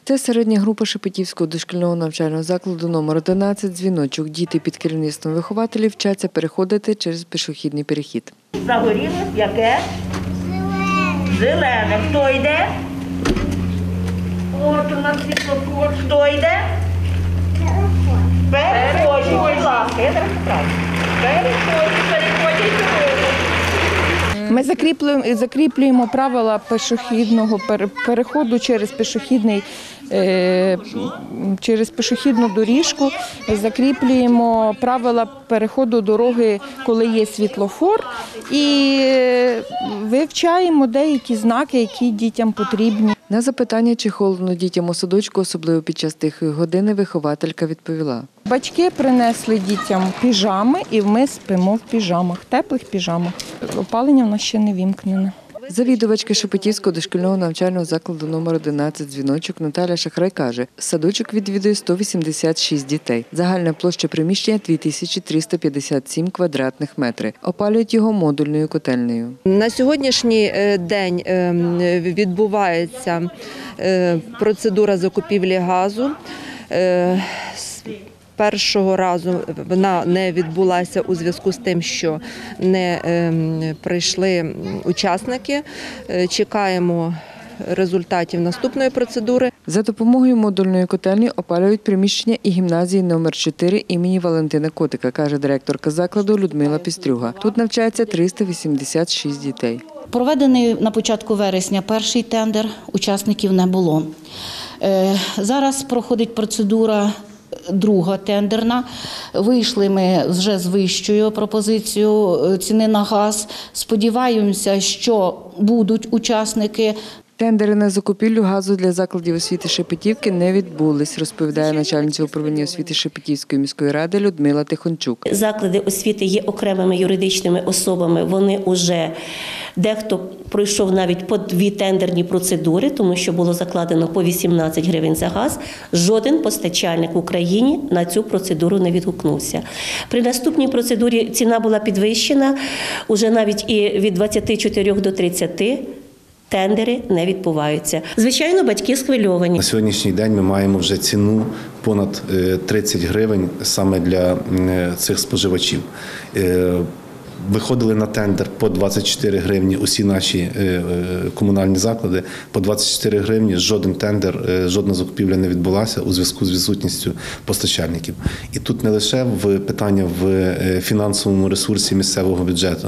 Це середня група Шепетівського дошкільного навчального закладу номер 11 «Дзвіночок». Діти під керівництвом вихователів вчаться переходити через пішохідний перехід. Загоріло яке? Зелене. Хто йде? От у нас світлофор. Хто йде? Переходять, будь ласка. Я зараз поправлю. Переходять дорогу. Ми закріплюємо правила пішохідного переходу через пішохідну доріжку, закріплюємо правила переходу дороги, коли є світлофор, і вивчаємо деякі знаки, які дітям потрібні. На запитання, чи холодно дітям у садочку, особливо під час тихої години, вихователька відповіла. Батьки принесли дітям піжами, і ми спимо в піжамах, теплих піжамах. Опалення в нас ще не вімкнене. Завідувачка Шепетівського дошкільного навчального закладу номер 11 «Дзвіночок» Наталя Шахрай каже, садочок відвідує 186 дітей. Загальна площа приміщення – 2357 квадратних метрів. Опалюють його модульною котельнею. На сьогоднішній день відбувається процедура закупівлі газу. Першого разу вона не відбулася у зв'язку з тим, що не прийшли учасники. Чекаємо результатів наступної процедури. За допомогою модульної котельні опалюють приміщення і гімназії номер 4 імені Валентина Котика, каже директорка закладу Людмила Пістрюга. Тут навчається 386 дітей. Проведений на початку вересня перший тендер, учасників не було. Зараз проходить процедура друга тендерна. Вийшли ми вже з вищою пропозицією ціни на газ. Сподіваємося, що будуть учасники. Тендери на закупівлю газу для закладів освіти Шепетівки не відбулись, розповідає начальниця управління освіти Шепетівської міської ради Людмила Тихончук. Заклади освіти є окремими юридичними особами, вони вже дехто пройшов навіть по 2 тендерні процедури, тому що було закладено по 18 гривень за газ. Жоден постачальник в Україні на цю процедуру не відгукнувся. При наступній процедурі ціна була підвищена, уже навіть і від 24 до 30. Тендери не відбуваються. Звичайно, батьки схвильовані. На сьогоднішній день ми маємо вже ціну понад 30 гривень саме для цих споживачів. Виходили на тендер по 24 гривні усі наші комунальні заклади. По 24 гривні жоден тендер, жодна закупівля не відбулася у зв'язку з відсутністю постачальників. І тут не лише питання в фінансовому ресурсі місцевого бюджету,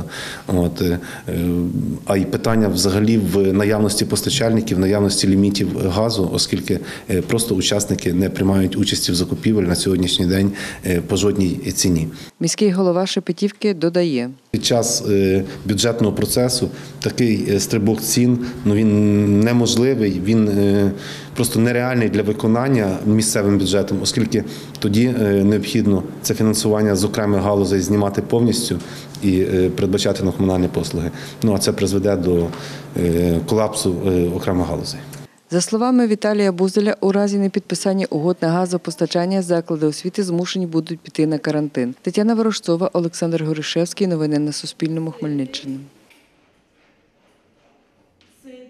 а й питання взагалі в наявності постачальників, наявності лімітів газу, оскільки просто учасники не приймають участі в закупівлі на сьогоднішній день по жодній ціні. Міський голова Шепетівки додає. Під час бюджетного процесу такий стрибок цін, він неможливий, він просто нереальний для виконання місцевим бюджетом, оскільки тоді необхідно це фінансування з окремих галузей знімати повністю і передбачати на комунальні послуги. А це призведе до колапсу окремих галузей. За словами Віталія Бузеля, у разі непідписання угод на газопостачання заклади освіти змушені будуть піти на карантин. Тетяна Ворожцова, Олександр Горішевський. Новини на Суспільному. Хмельниччина.